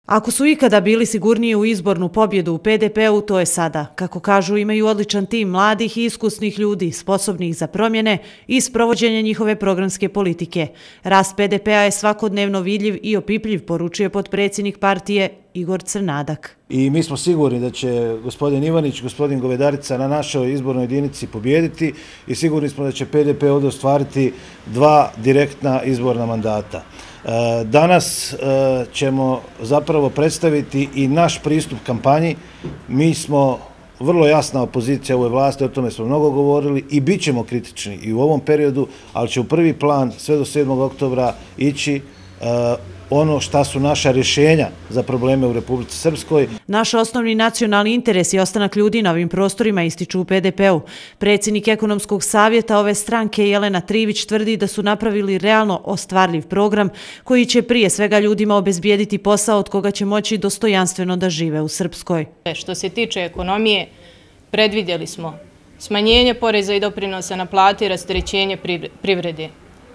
Ako su ikada bili sigurniji u izbornu pobjedu u PDP-u, to je sada. Kako kažu, imaju odličan tim mladih i iskusnih ljudi, sposobnih za promjene i sprovođenje njihove programske politike. Rast PDP-a je svakodnevno vidljiv i opipljiv, poručuje potpredsjednik partije Igor Crnadak. I mi smo sigurni da će gospodin Ivanić, gospodin Govedarica na našoj izbornoj jedinici pobijediti i sigurni smo da će PDP ovdje ostvariti 2 direktna izborna mandata. Danas ćemo zapravo predstaviti i naš pristup kampanji. Mi smo vrlo jasna opozicija ovoj vlasti, o tome smo mnogo govorili i bit ćemo kritični i u ovom periodu, ali će u prvi plan sve do 7. oktobra ići ono šta su naša rješenja za probleme u Republici Srpskoj. Naš osnovni nacionalni interes je ostanak ljudi na ovim prostorima, ističu u PDP-u. Predsjednik ekonomskog savjeta ove stranke Jelena Trivić tvrdi da su napravili realno ostvarljiv program koji će prije svega ljudima obezbijediti posao od koga će moći dostojanstveno da žive u Srpskoj. Što se tiče ekonomije, predvidjeli smo smanjenje poreza i doprinosa na plate i rasterećenje privrede.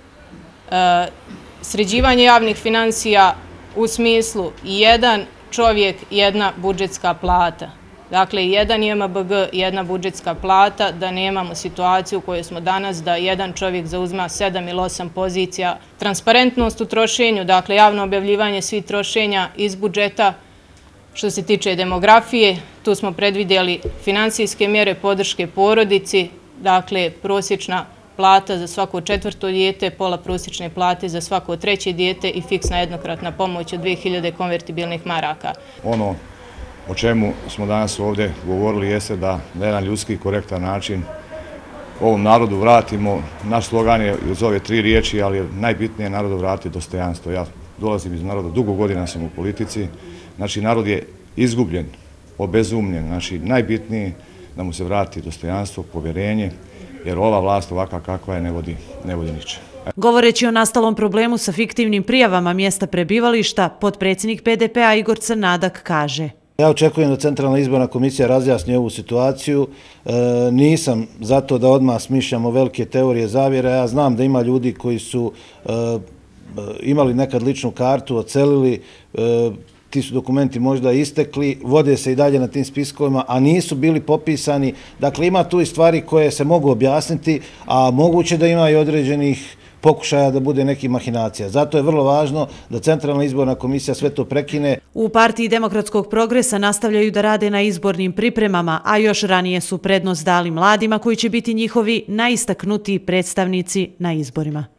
Sređivanje javnih financija u smislu jedan čovjek, jedna budžetska plata. Dakle, jedan JMBG, jedna budžetska plata, da nemamo situaciju u kojoj smo danas, da jedan čovjek zauzma 7 ili 8 pozicija. Transparentnost u trošenju, dakle, javno objavljivanje svih trošenja iz budžeta. Što se tiče demografije, tu smo predvidjeli finansijske mjere podrške porodici, dakle, prosječna plata za svako 4. dijete, pola prosječne plate za svako 3. dijete i fiksna jednokratna pomoć od 2000 konvertibilnih maraka. Ono o čemu smo danas ovdje govorili jeste da na jedan ljudski i korektan način ovom narodu vratimo. Naš slogan je uz ove 3 riječi, ali je najbitnije narodu vratiti dostojanstvo. Ja dolazim iz naroda, dugo godina sam u politici. Znači, narod je izgubljen, obezumljen. Znači, najbitnije da mu se vrati dostojanstvo, povjerenje, jer ova vlast ovakva kakva je ne vodi ničemu. Govoreći o nastalom problemu sa fiktivnim prijavama mjesta prebivališta, potpredsjednik PDP-a Igor Crnadak kaže: Ja očekujem da Centralna izborna komisija razjasni ovu situaciju. Nisam zato da odmah smišljamo velike teorije zavjere. Ja znam da ima ljudi koji su imali nekad ličnu kartu, odselili, ti su dokumenti možda istekli, vode se i dalje na tim spiskovima, a nisu bili popisani. Dakle, ima tu i stvari koje se mogu objasniti, a moguće da ima i određenih pokušaja da bude nekih mahinacija. Zato je vrlo važno da Centralna izborna komisija sve to prekine. U Partiji demokratskog progresa nastavljaju da rade na izbornim pripremama, a još ranije su prednost dali mladima koji će biti njihovi najistaknutiji predstavnici na izborima.